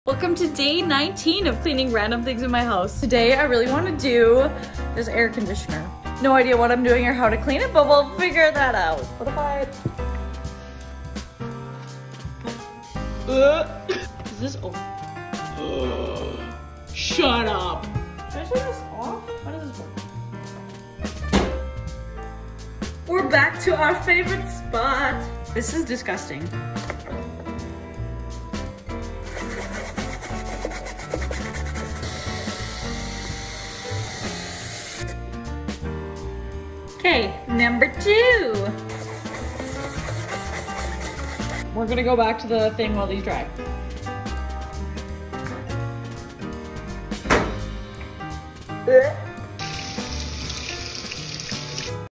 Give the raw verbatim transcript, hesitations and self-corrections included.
Welcome to day nineteen of cleaning random things in my house. Today I really want to do this air conditioner. No idea what I'm doing or how to clean it, but we'll figure that out. What if I... Uh, is this open? Uh, shut up. Should I turn this off? How does this work? We're back to our favorite spot. This is disgusting. Okay, number two. We're gonna go back to the thing while these dry. Ugh.